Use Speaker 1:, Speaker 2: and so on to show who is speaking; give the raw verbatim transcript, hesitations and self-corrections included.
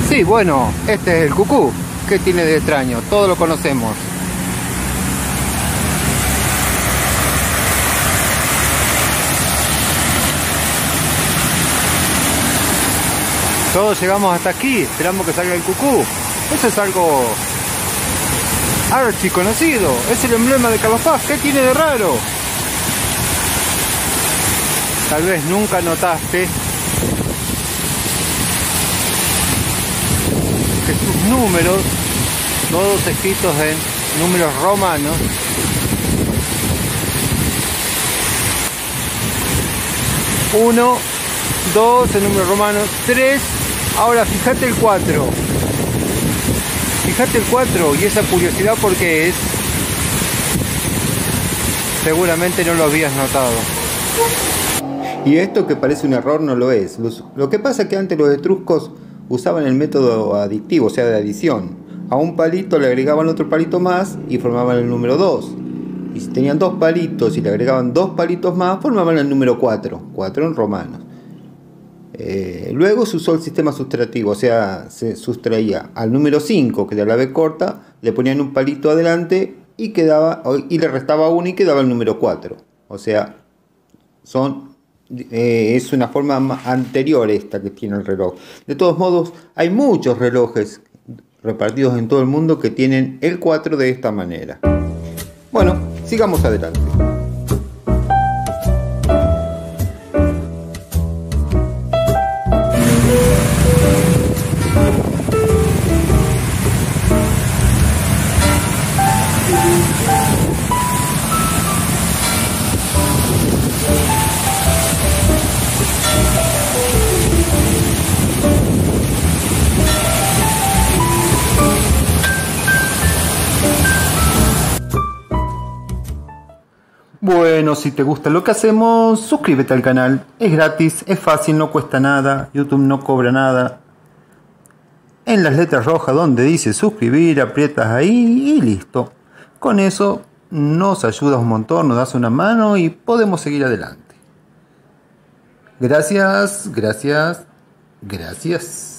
Speaker 1: Sí, bueno, este es el cucú. ¿Qué tiene de extraño? Todos lo conocemos. Todos llegamos hasta aquí, esperamos que salga el cucú. Eso es algo archi conocido. Es el emblema de Carlos Paz. ¿Qué tiene de raro? Tal vez nunca notaste que sus números, todos escritos en números romanos, uno, dos en números romanos, tres, ahora fíjate el cuatro, fíjate el cuatro y esa curiosidad porque es, seguramente no lo habías notado. Y esto que parece un error no lo es. Los, lo que pasa es que antes los etruscos usaban el método adictivo, o sea de adición. A un palito le agregaban otro palito más y formaban el número dos. Y si tenían dos palitos y le agregaban dos palitos más, formaban el número cuatro, cuatro en romanos. Eh, luego se usó el sistema sustractivo, o sea, se sustraía al número cinco, que era la B corta, le ponían un palito adelante y, quedaba, y le restaba uno y quedaba el número cuatro. O sea, son... Eh, es una forma anterior esta que tiene el reloj. De todos modos, hay muchos relojes repartidos en todo el mundo que tienen el cuatro de esta manera. Bueno, sigamos adelante. Bueno, si te gusta lo que hacemos, suscríbete al canal. Es gratis, es fácil, no cuesta nada. YouTube no cobra nada. En las letras rojas donde dice suscribir, aprietas ahí y listo. Con eso nos ayudas un montón, nos das una mano y podemos seguir adelante. Gracias, gracias, gracias.